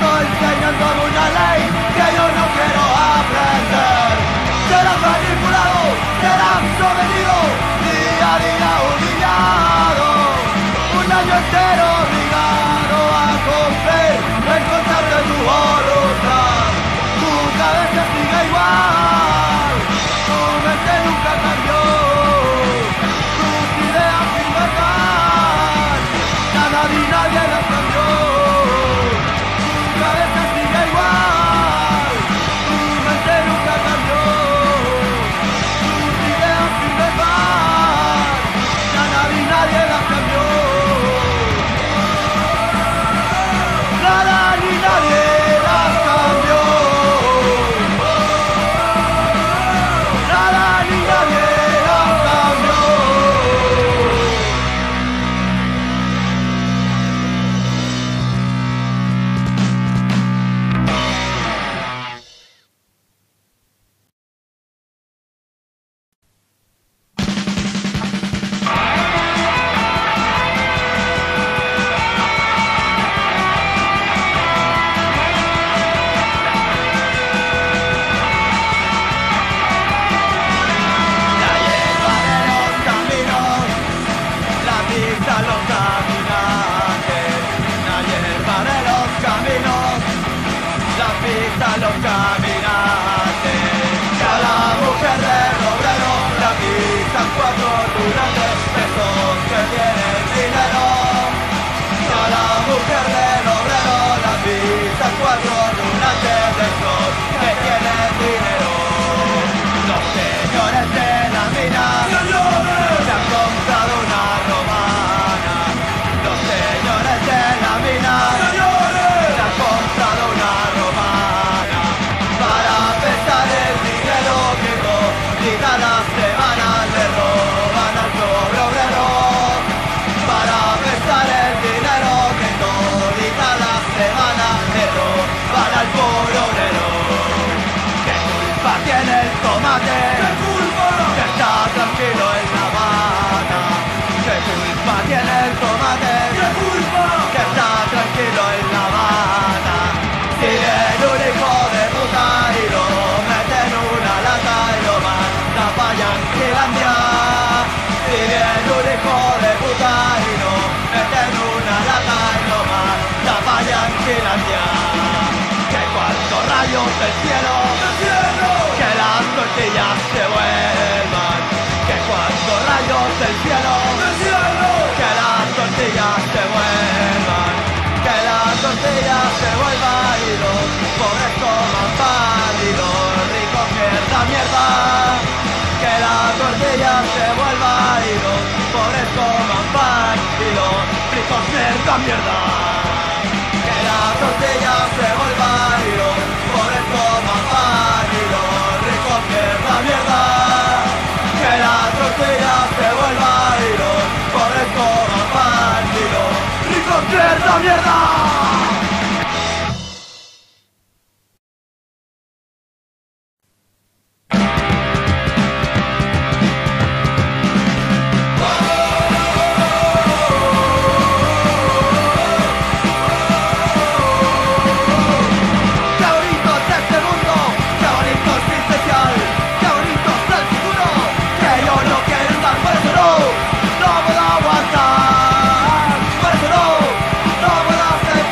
enseñándome una ley que yo no quiero aprender. Serás manipulado, serás sometido, día a día humillado, un año entero obligado a cumplir en contra de tu voluntad. Tu cabeza sigue igual, tu mente nunca cambió, tus ideas firmes van, nada ni nadie las cambió. Tu cabeza sigue igual, tu mente nunca cambió, tus ideas firmes van, nada ni nadie las cambió. Nada ni nadie las cambió. Nada ni nadie las cambió. La hierba de los caminos, la pista los caminantes. La hierba de los caminos, la pista los caminantes. Cada mujer del obrero, la pista cuatro durantes, esos que tienen dinero. Cada mujer del obrero, la pista cuatro durantes, esos que tienen dinero. Los señores de la mina se han comprado una romana. Los señores de la mina se han comprado una romana. Para pesar el dinero que todita las semanas le roban al pobre obrero. Para pesar el dinero que todita las semanas le roban al pobre obrero. ¿Qué culpa tiene el tomate? ¿Qué culpa? Que está tranquilo en La Habana. ¿Qué culpa tiene el tomate? ¿Qué culpa? Que está tranquilo en La Habana. Si viene un hijo de puta y lo mete en una lata y lo manda pa' Yanquilandia. Si viene un hijo de puta y lo mete en una lata y lo manda pa' Yanquilandia. Que cuando rayos del cielo, que las tortillas se vuelvan. Que cuando rayos del cielo, que las tortillas se vuelvan. Que las tortillas se vuelvan y los pobres coman pan y los ricos pierdan mierda. Que las tortillas se vuelvan y los pobres coman pan y los ricos pierdan mierda. Que las tortillas se vuelvan y los pobres coman pan y los ricos pierdan mierda. Que las tortillas se vuelvan y los pobres coman pan y los ricos pierdan mierda. Qué bonito es este mundo, qué bonito es mi especial, qué bonito es el futuro, que yo no quiero estar, por eso no puedo aguantar, por eso no puedo hacer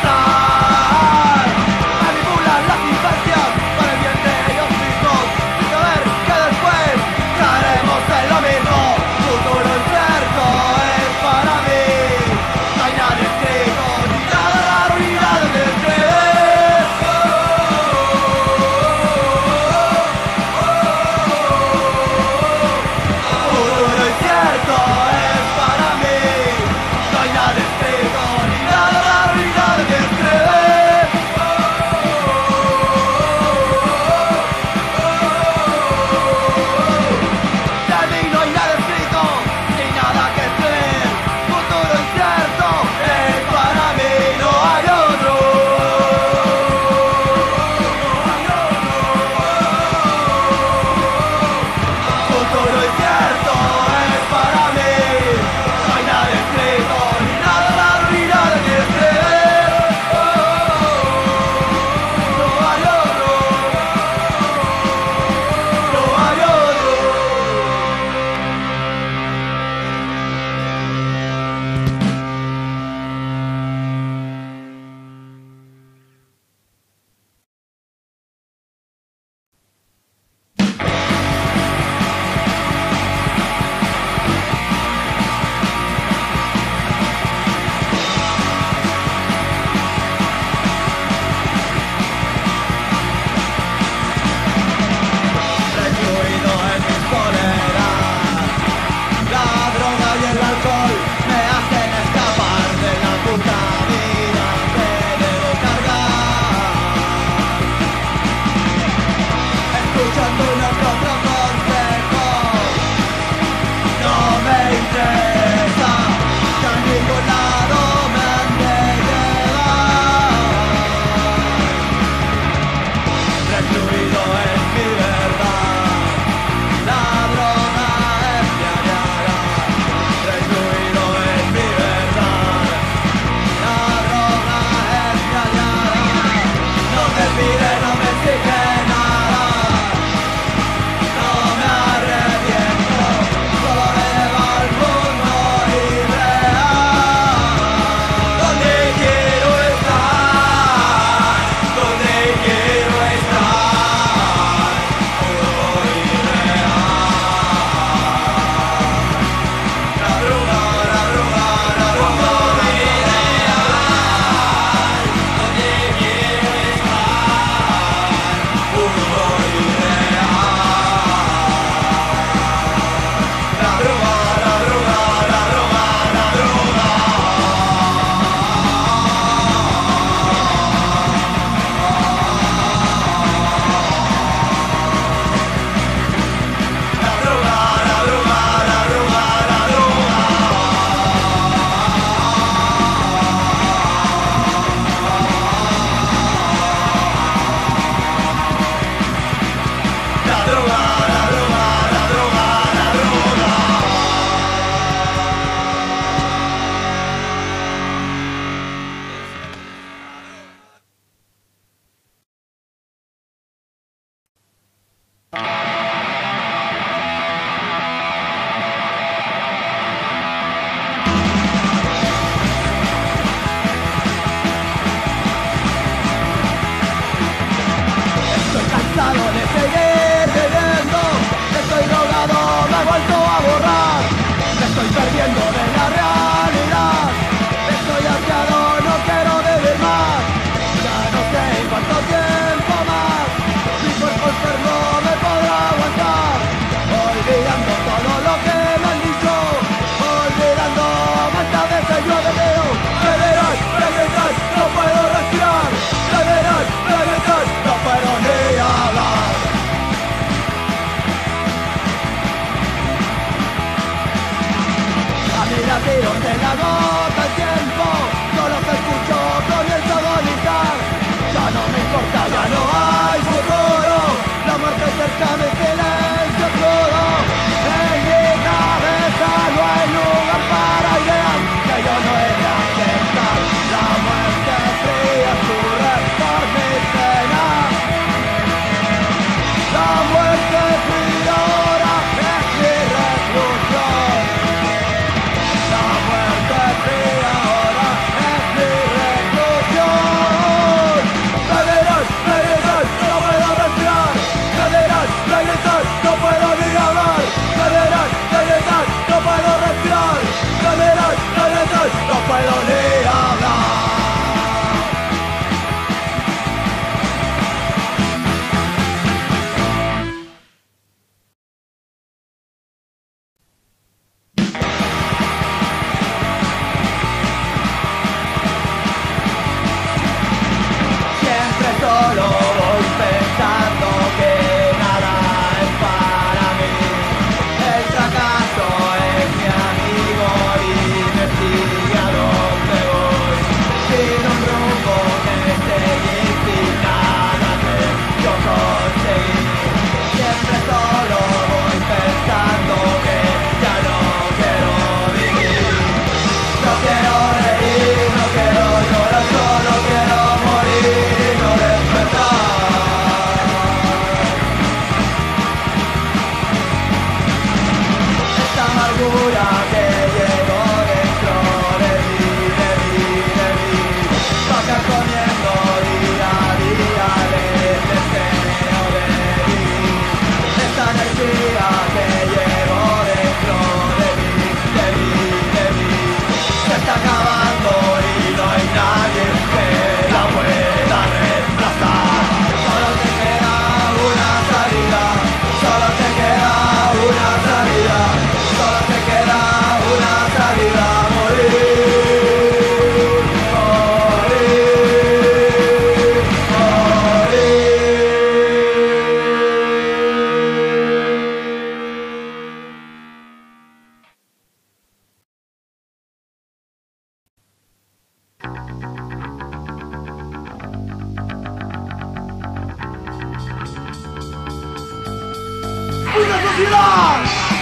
sociedad.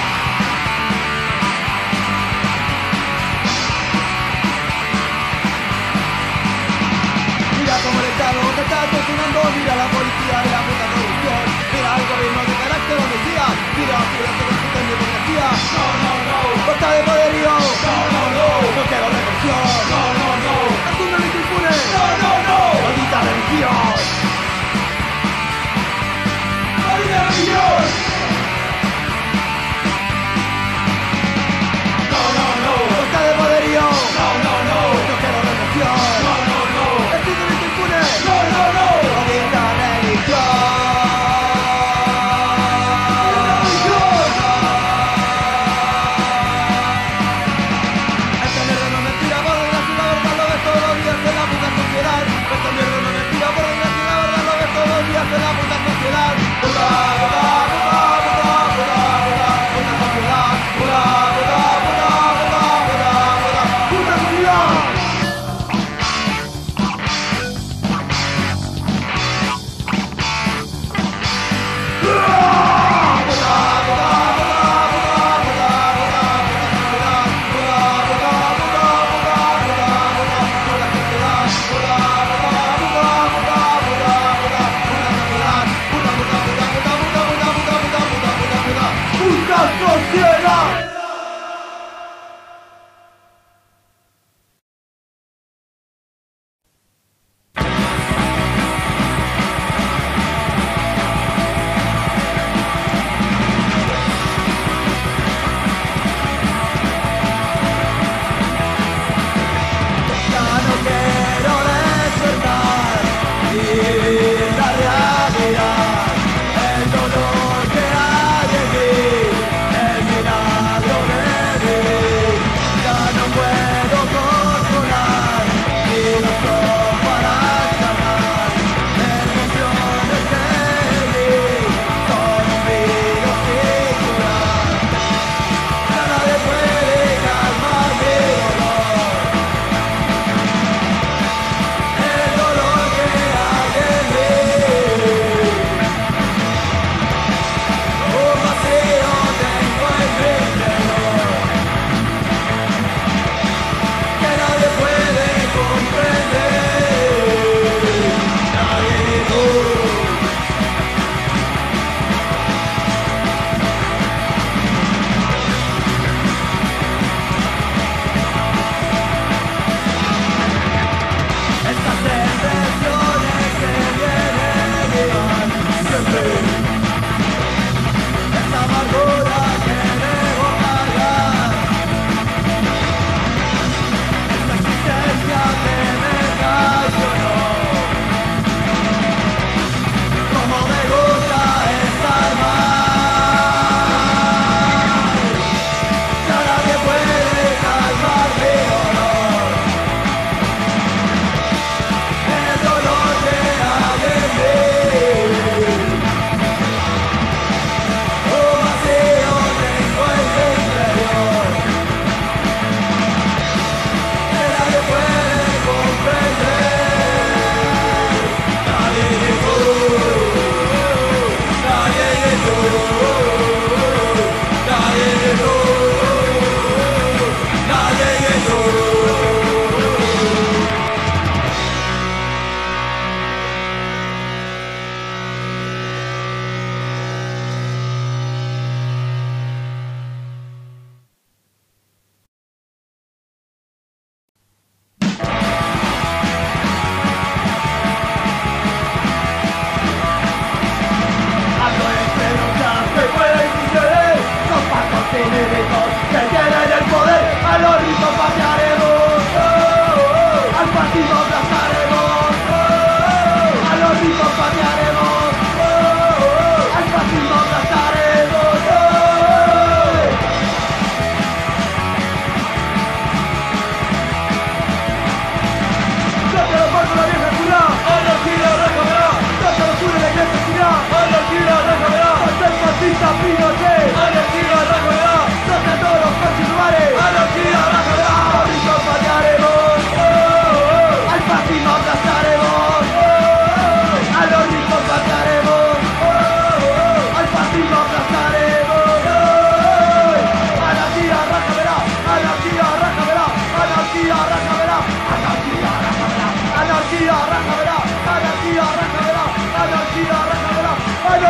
Mira cómo el Estado te está torturando, mira la policía y la puta corrupción, mira el gobierno de carácter homicida, mira que discuten democracia. No, no, no. Falta de poderío. No, no, no. No quiero represión. No, no, no. Asume lo impune. No, no, no. Maldita religión. ¡Maldita religión! No, no, no. Falta de poderío. No, no, no. No quiero represión. No, no, no. Asume lo impune. No, no, no. Maldita religión.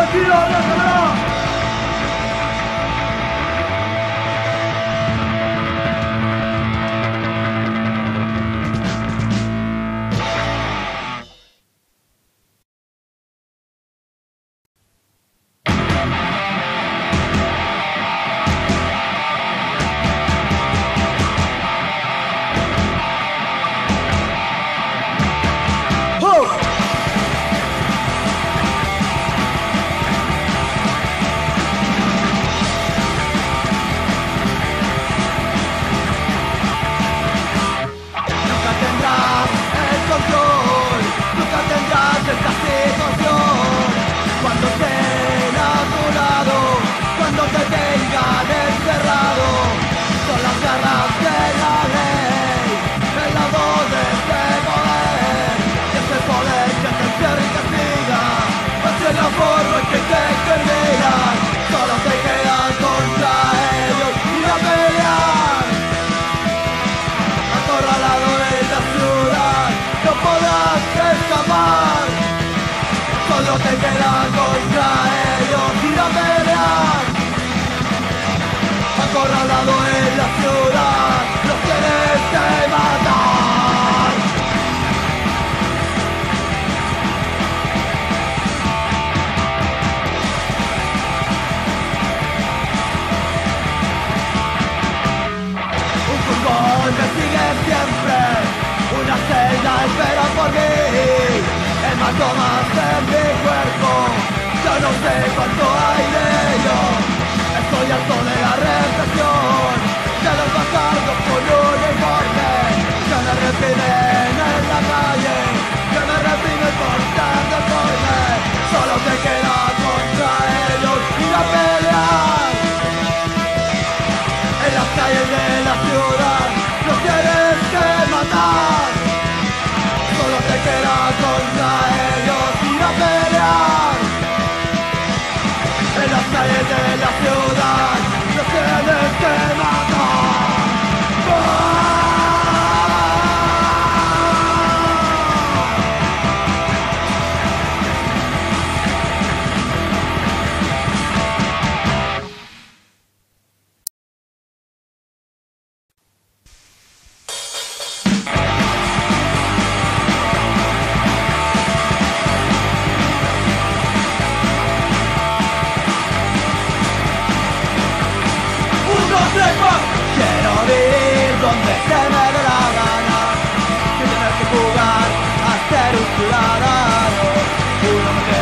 Solo te queda contra ellos ir a pelear. Acorralado en la ciudad, los tienes que matar. Un furgón me sigue siempre, una celda espera por mí. Hematomas en mi cuerpo, yo no sé cuánto hay de ello. Estoy harto de la represión, de los bastardos con uniforme, que me reprimen en la calle, que me reprimen por ser deforme. Solo te queda contra ellos ir a pelear. En las calles de la ciudad los tienes que matar. Solo te queda contra ellos ir a pelear. En las calles de la ciudad los tienes que matar. Quiero vivir donde se me dé la gana, sin tener que jugar a ser un ciudadano, un hombre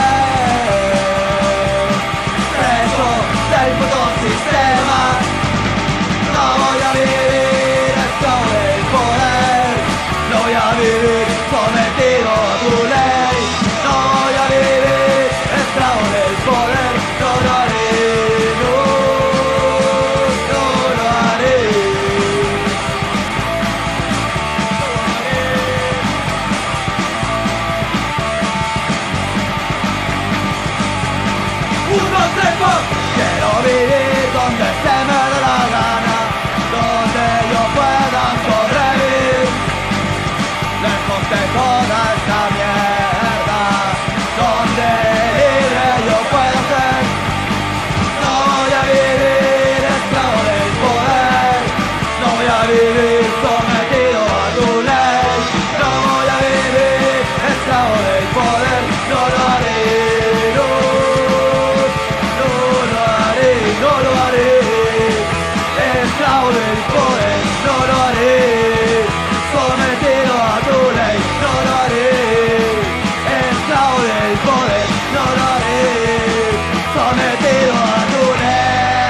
bien, preso del puto sistema. No voy a vivir esclavo del poder, no voy a vivir sometido a tu ley, no voy a vivir esclavo del poder, no lo haré. Quiero vivir donde se me dé la gana, donde yo pueda sobrevivir, lejos de toda esta mierda, donde libre yo pueda ser. No voy a vivir esclavo del poder, no voy a vivir sometido a tu ley, no voy a vivir esclavo del poder, no lo haré. No lo haré, esclavo del poder, no lo haré, sometido a tu ley, no lo haré, esclavo del poder, no lo haré, sometido a tu ley.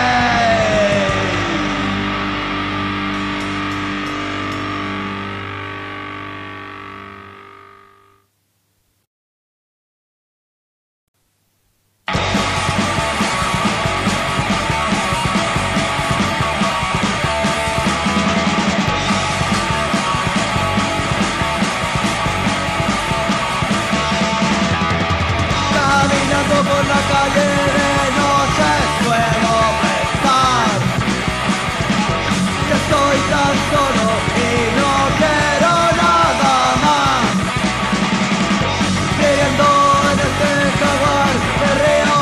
Por la calle de noche puedo pensar que estoy tan solo y no quiero nada más, viviendo en este jaguar de río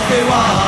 igual.